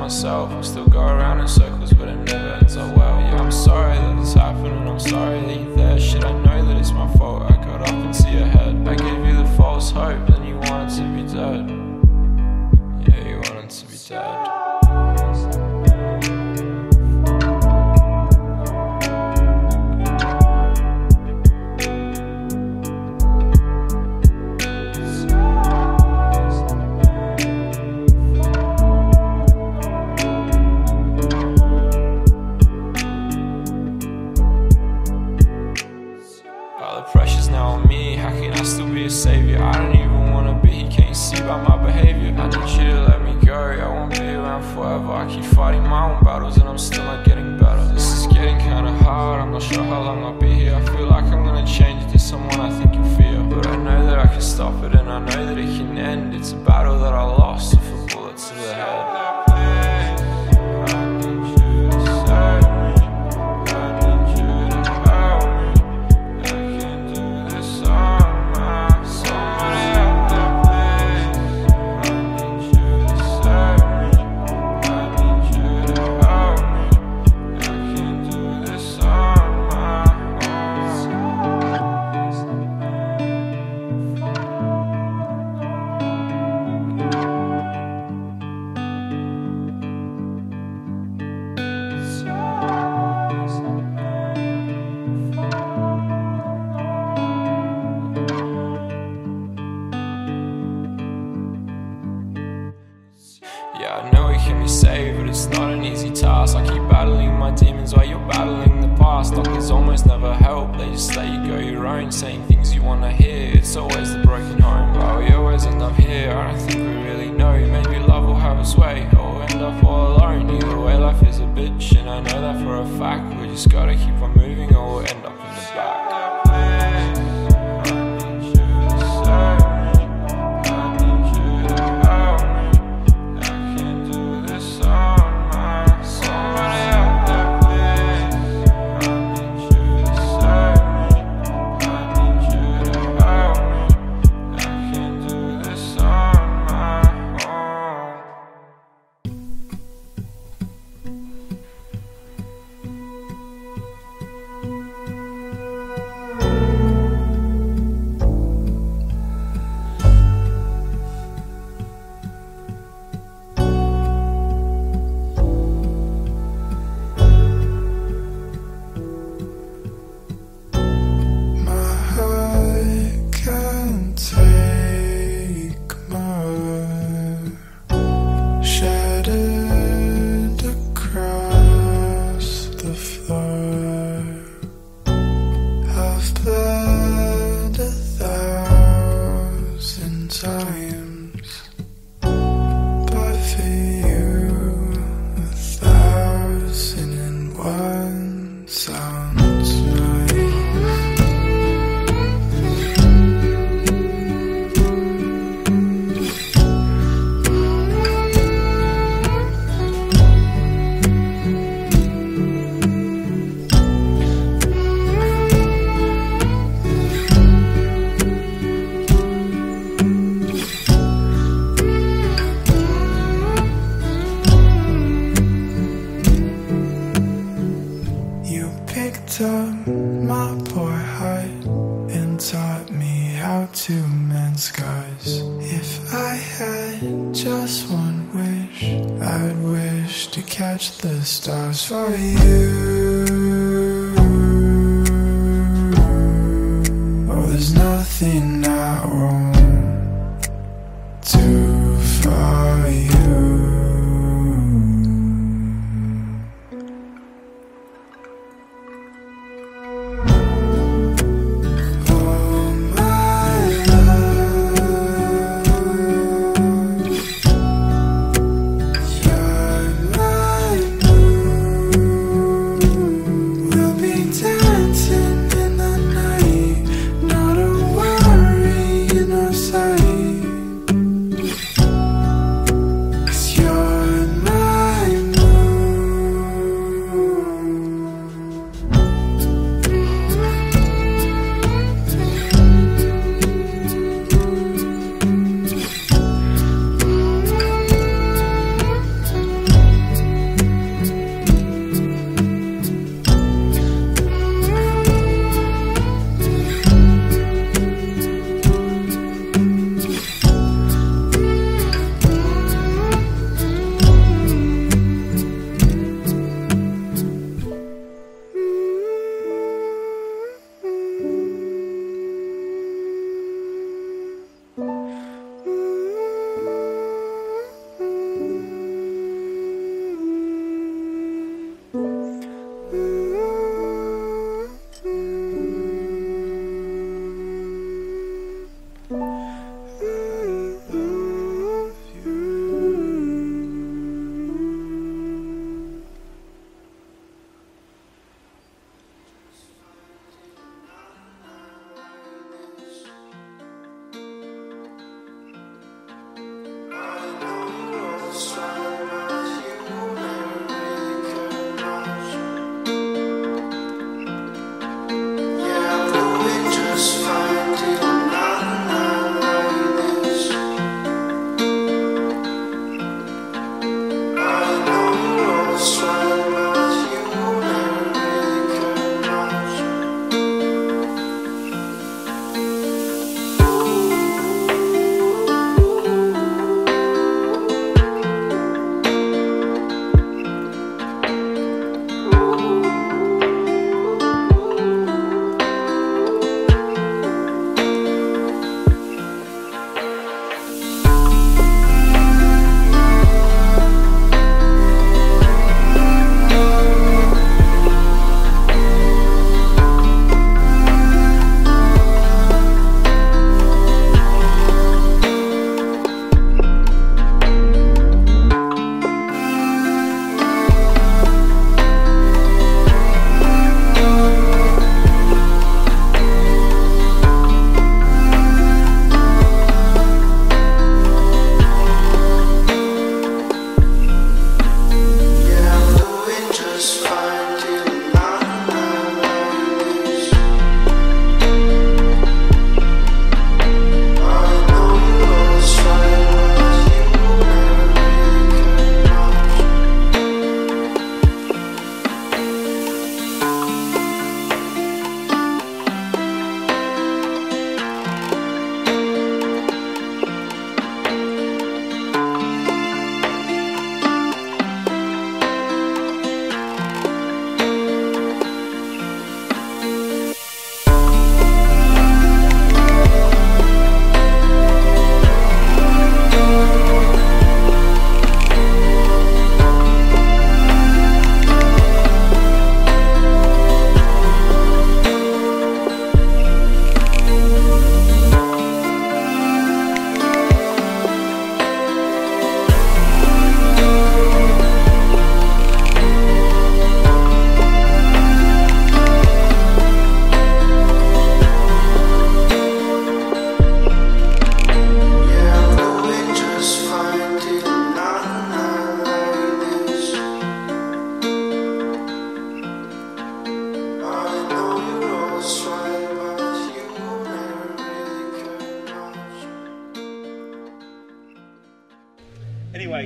myself. I still go around in circles, but it never ends up well. Yeah, I'm sorry that this happened, and I'm sorry that you're there. Shit, I know that it's my fault. I got up into your head. I gave you the false hope, then you wanted to be dead. Yeah, you wanted to be dead. Pressure's now on me, how can I still be a savior? I don't even wanna be, can't you see by my behavior? I need you to let me go, I won't be around forever. I keep fighting my own battles and I'm still not getting better. This is getting kinda hard, I'm not sure how long I'll be here. I feel like I'm gonna change it to someone I think you'll fear. But I know that I can stop it and I know that it can end. It's a battle that I lost with a bullet to the head. Yeah, I know it can be saved, but it's not an easy task. I keep battling my demons while you're battling the past. Doctors almost never help, they just let you go your own, saying things you wanna hear. It's always the broken home, but we always end up here. I don't think we really know, maybe love will have its way, or we'll end up all alone. Either way, life is a bitch, and I know that for a fact. We just gotta keep on moving, or we'll end up in the back. Up my poor heart and taught me how to mend scars. If I had just one wish, I'd wish to catch the stars for you. Oh, there's nothing I won't do for you. Dancing in the night, not a word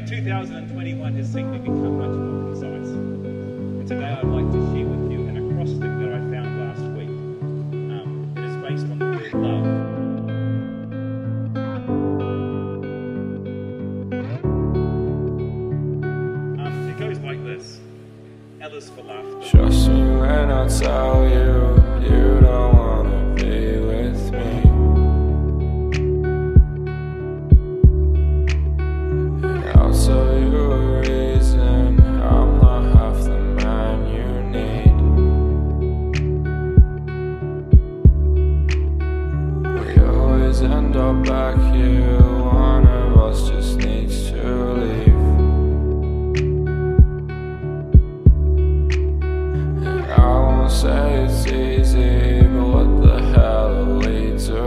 2021 has seen me become much more concise. And today I'd like to share with you an acrostic that I found last week. It is based on the word love. It goes like this. L is for laughter. Trust me when I tell you, you don't wanna be with me. And I'll tell you a reason, I'm not half the man you need. We always end up back here, one of us just needs to leave. Say it's easy, but what the hell are we doing?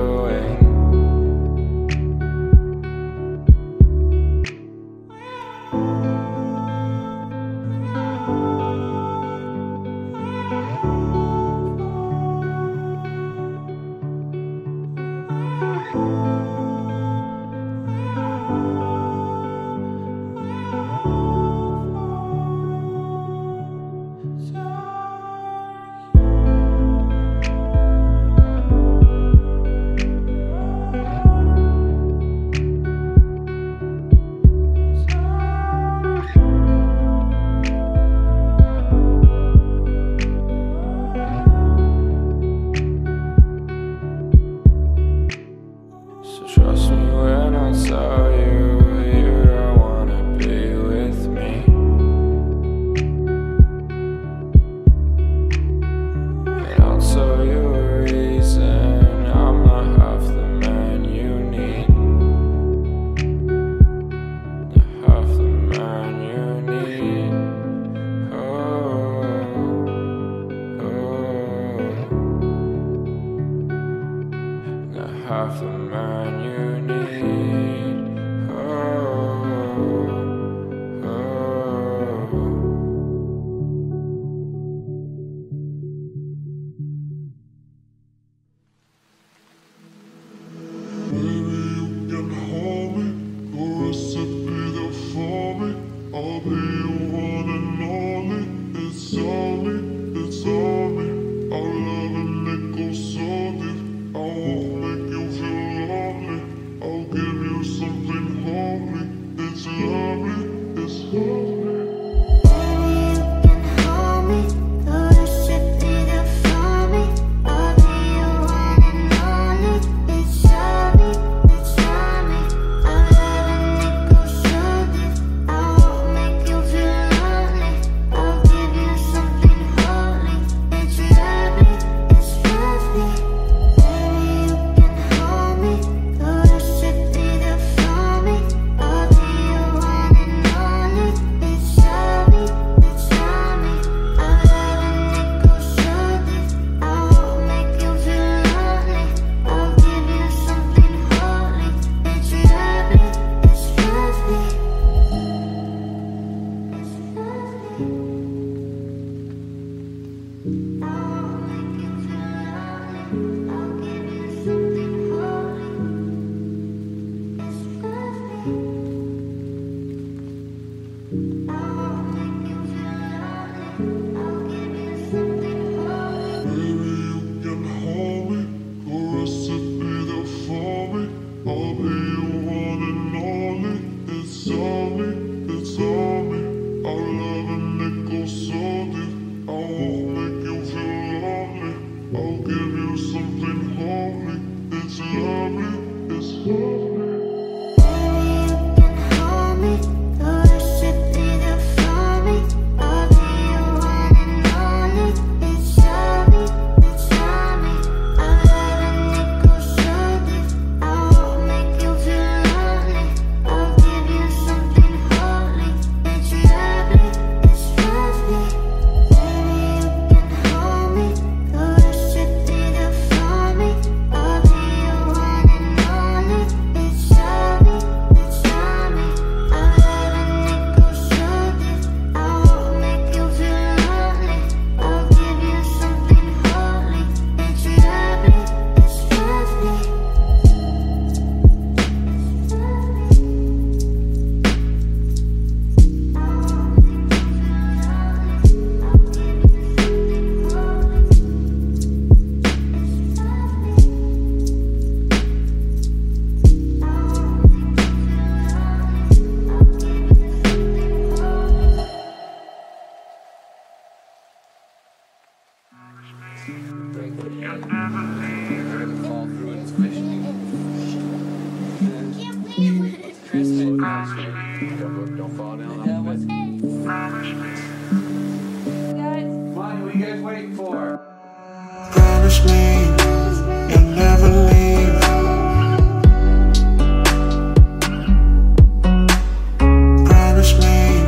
Don't fall down. What are you guys waiting for? Promise me you'll never leave. Promise me.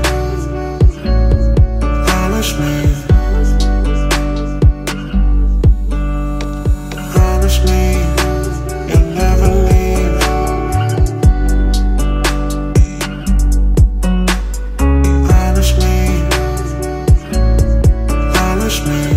Promise me. Promise me you'll never leave. Promise me. Promise me.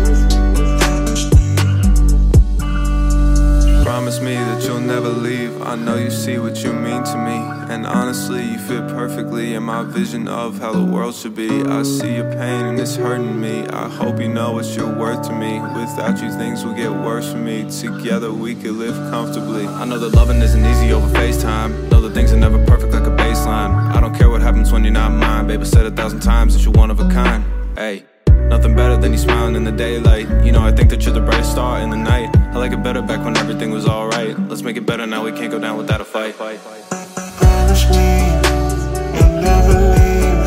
Promise me that you'll never leave. I know you see what you mean to me, and honestly you fit perfectly in my vision of how the world should be. I see your pain and it's hurting me. I hope you know what you're worth to me. Without you things will get worse for me. Together we could live comfortably. I know that loving isn't easy over FaceTime. Know that things are never perfect like a baseline. I don't care what happens when you're not mine. Babe, I said 1,000 times that you're one of a kind. Hey, nothing better than you smiling in the daylight. You know I think that you're the brightest star in the night. I like it better back when everything was alright. Let's make it better now, we can't go down without a fight. Promise me you'll never leave.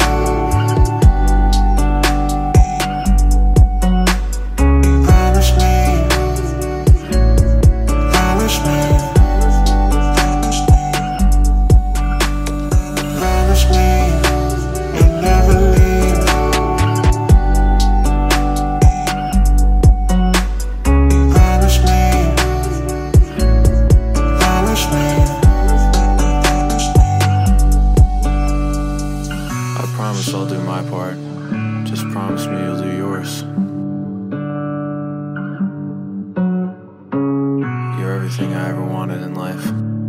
Promise me. Promise me. Promise me you'll never leave. Promise me. Promise me. I promise I'll do my part. Just promise me you'll do yours. You're everything I ever wanted in life.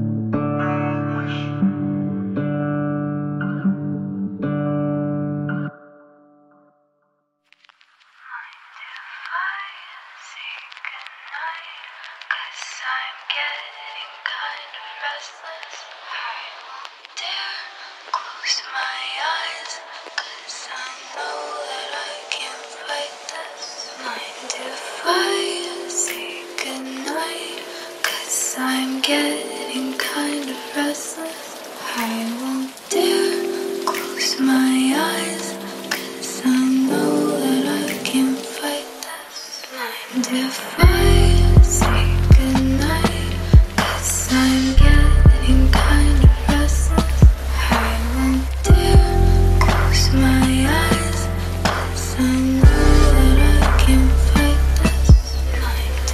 I'm getting kind of restless. I won't dare close my eyes, 'cause I know that I can't fight this. Mind if I say goodnight, 'cause I'm getting kind of restless. I won't dare close my eyes, 'cause I know that I can't fight this. Mind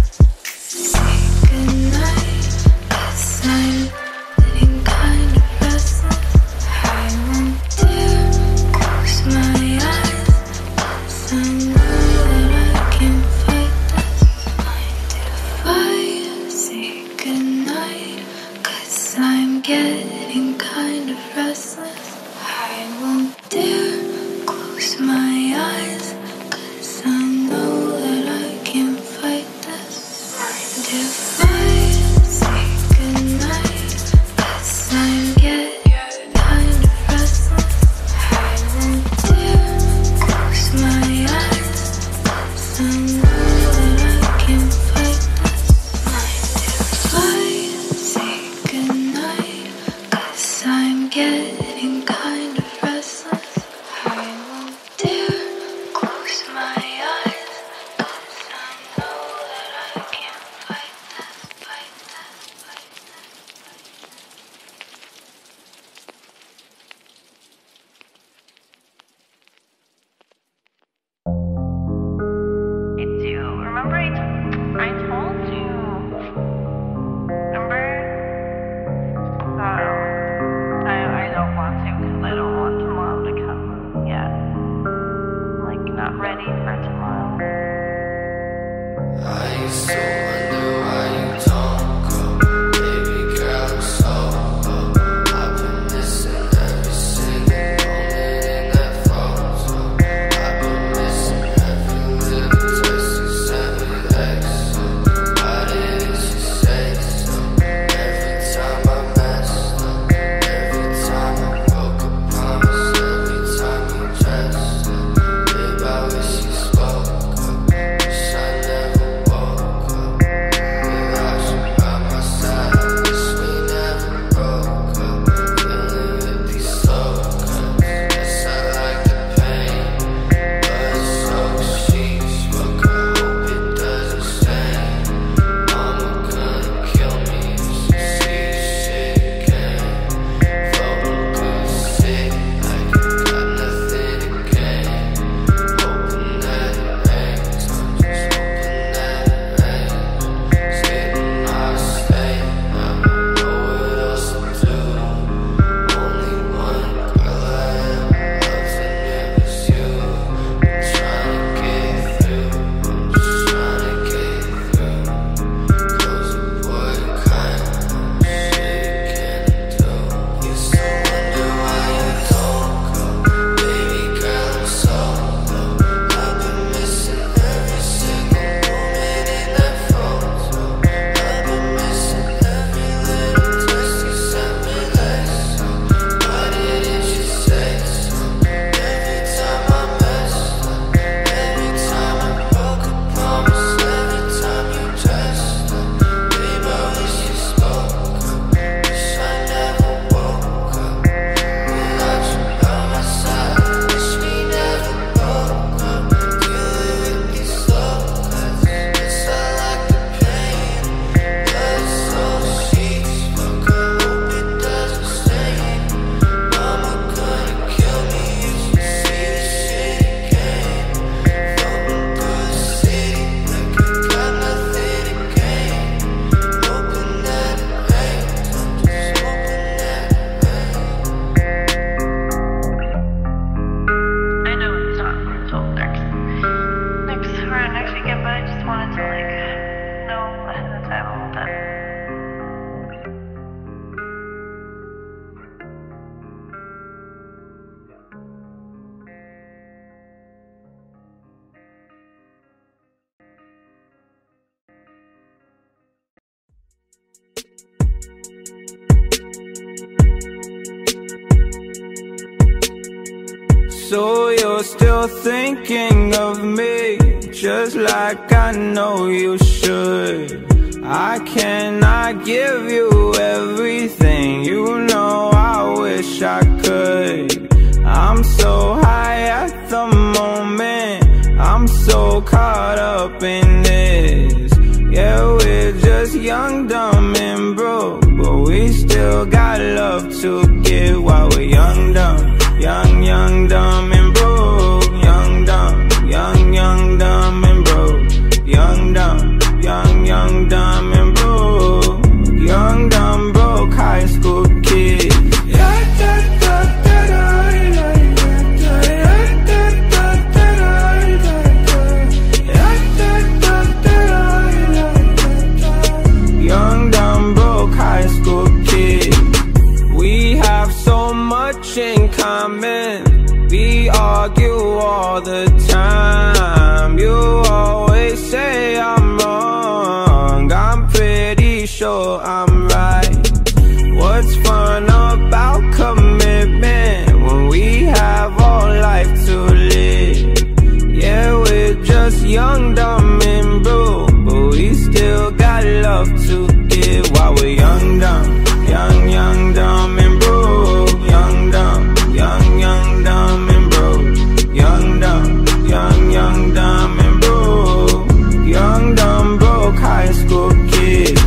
if I say goodnight, 'cause I'm getting kind of restless. I won't dare close my eyes, 'cause I know that I can't fight this. Mind if I say goodnight, 'cause I'm getting kind of restless. I won't dare close my eyes, 'cause I know that I can't fight this. Mind if I say goodnight, 'cause I'm getting kind of restless. I won't dare close my eyes, 'cause I know that I can't fight this. Mind if I say goodnight, 'cause I'm getting kind of restless. I won't dare close my eyes, 'cause I know that I can't fight this, fight this, fight this. It's you. Remember I told you. Remember? I don't want to because I don't want tomorrow to come yet. Like, not ready for tomorrow. I used to wonder why you don't go. Baby girl, I'm so low. I've been missing every single moment in that photo. I've been missing every little text you sent me, exo. Why didn't you say so? Every time I messed up, every time I broke a promise, every time you dressed up. Babe, I wish you spoke up. Wish I never woke up. So you're still thinking of me, just like I know you should. I cannot give you everything, you know I wish I could. I'm so high at the moment, I'm so caught up in this. Yeah, we're just young, dumb, and broke, but we still got love to give while we're young, dumb. Young, young, dumb, and broke. Young, dumb, young, young, dumb, and broke. Young, dumb, young, young, dumb, and broke. Young, dumb, broke high school kid. Young, dumb, broke high school kid. We have so much in common. We argue all the time. You always say I'm wrong, I'm pretty sure I'm right. What's fun about commitment when we have all life to live? Yeah, we're just young, dumb, and broke, but we still got love to give while we're young, dumb. Young, young, dumb, and broke. Young, dumb, young, young, dumb, and broke. Young, dumb, young, young, dumb, and broke. Young, dumb, broke high school kid.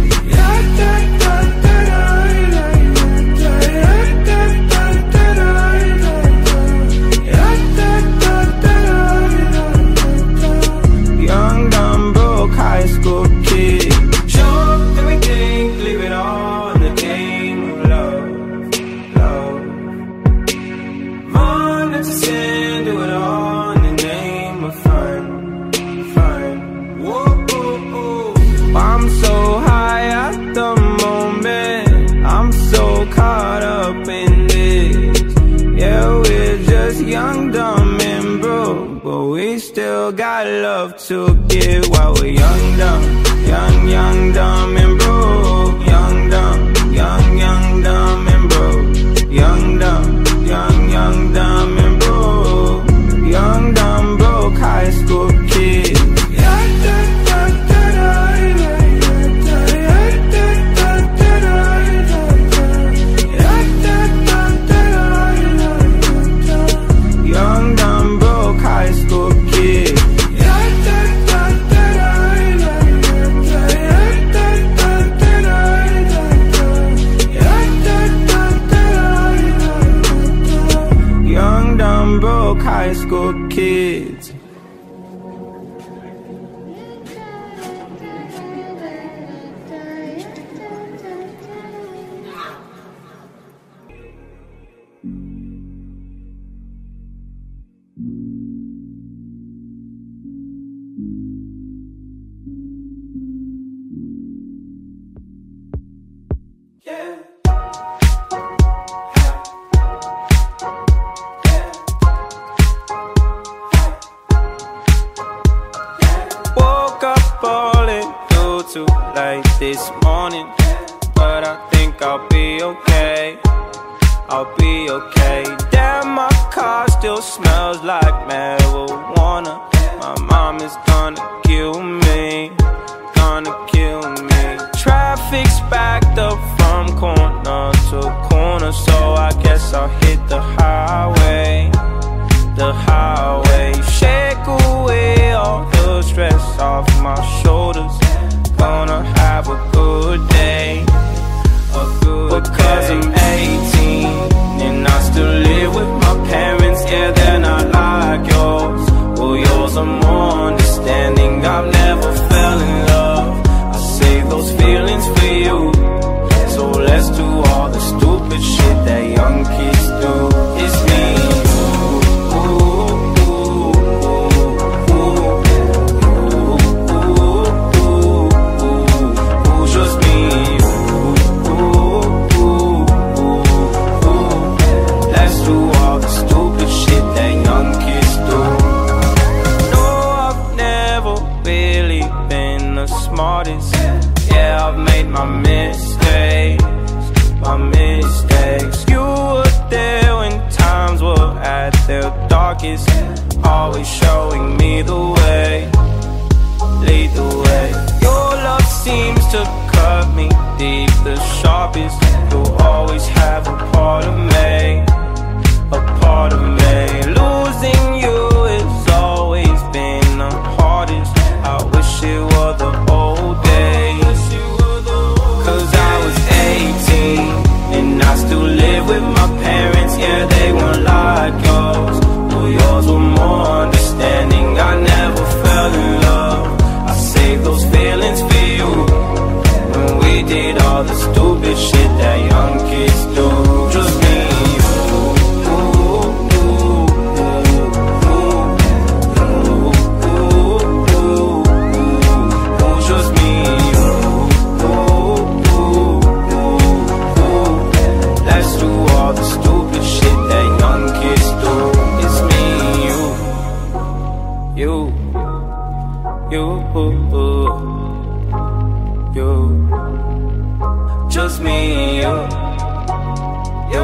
Young, dumb, broke high school kid. Show everything, leave it all in the game of love, love. Run into sin, do it all in the name of fun, fun. Whoa, whoa, whoa. I'm so high at the moment, I'm so caught up in this. Yeah, we're just young, dumb, and broke, but we still got love to give while we're young, dumb. Young, young, dumb, and broke. Young, dumb, young, young, dumb, and broke. Young, dumb, young, young, dumb, and broke. Young, dumb, broke high school kid. Young, dumb, broke high school kid. Young, dumb, broke high school kids. Yeah. Woke up all into too late this morning, but I think I'll be okay. I'll be okay. Damn, my car still smells like marijuana. My mom is gonna kill me, gonna kill me. Traffic's backed up from corner to corner, so I guess I'll hit the highway. The highway. Shake away all the stress off my shoulders. Gonna have a good day, a good because day. I'm 18 and I still live with my parents. Yeah, they're not like yours. Well, yours are more understanding. I've never fell in love. I save those feelings for you. So let's do all the stupid shit that young kids do. It's me. Yeah, I've made my mistakes, my mistakes. You were there when times were at their darkest. darkest, always showing me the way. Lead the way. Your love seems to cut me deep, the sharpest. You'll always have a part of me, a part of me. Losing you has always been the hardest. I wish it were the old days, 'cause I was 18 and I still live with my parents. Yeah, they weren't like yours. Well, yours were more understanding. I never fell in love. I saved those feelings for you when we did all the stupid shit that young kids do. Just me and you. Just me and you. Let's do all the stupid shit that young kids do. It's me and you. You. Just me and you.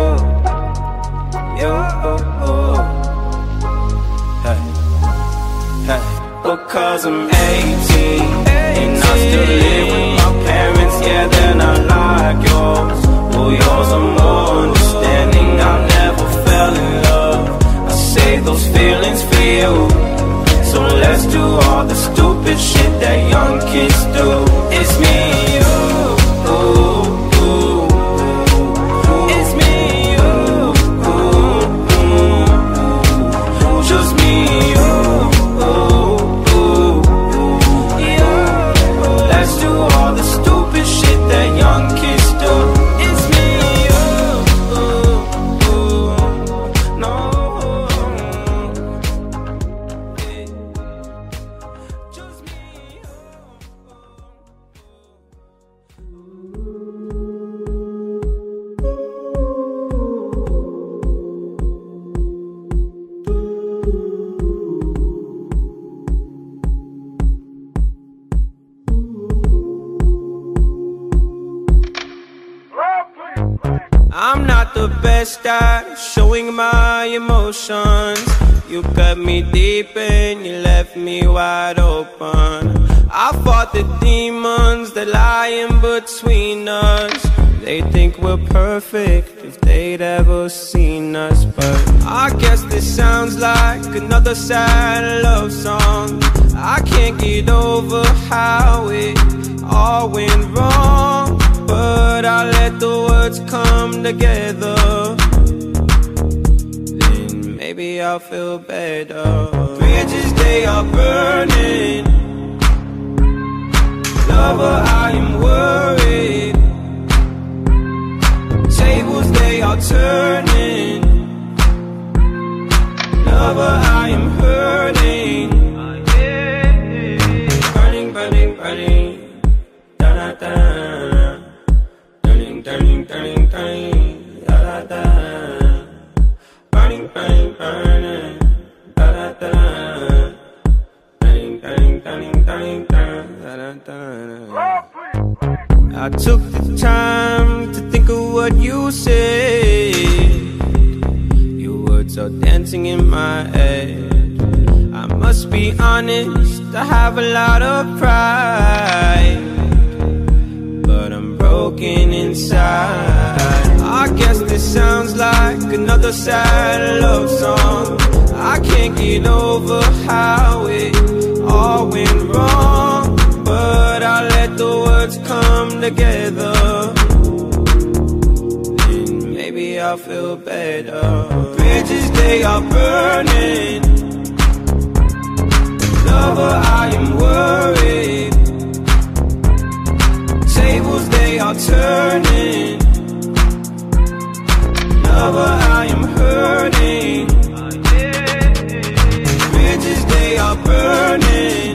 Hey, hey. Because I'm 18 and I still live with my parents. Yeah, they're not like yours. Well, yours are more understanding. I never fell in love. I saved those feelings for you. So let's do all the stupid shit that young kids do. It's me and you. It's me and you. Just me and you. Let's do all the stupid shit that young kids do. It's me and you. No. Just me and you. I'm not the best at showing my emotions. You cut me deep and you left me wide open. I fought the demons that lie in between us. They think we're perfect if they'd ever seen us. But I guess this sounds like another sad love song. I can't get over how it all went wrong, but I let the words come together. Then maybe I'll feel better. Bridges, they are burning. Lover, I am worried. Tables, they are turning. Lover, I am hurting. Burning, burning, burning. Da da da. Turning, turning, turning, turning. Da da da. Burning, burning, burning. Da da da. Turning, turning, turning, turning, turning. Da da da. I took the time to think of what you said. Your words are dancing in my head. I must be honest, I have a lot of pride, but I'm broken inside. I guess this sounds like another sad love song. I can't get over how it all went wrong, but I let the words come together. Then maybe I'll feel better. Bridges, they are burning. Lover, I am worried. Tables, they are turning. Lover, I am hurting. Bridges, they are burning.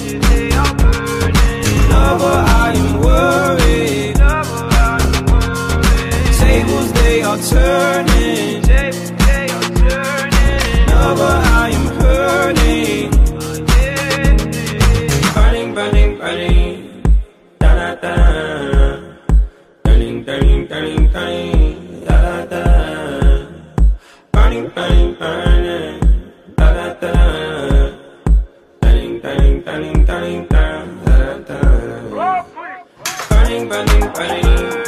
Lover, I am worried. Tables, they are turning. Lover, I am hurting. Burning, burning, burning. Da da da. Turning, turning, turning, turning. Da da da. Burning, burning, burning, burning, burning, burning, burning, burning.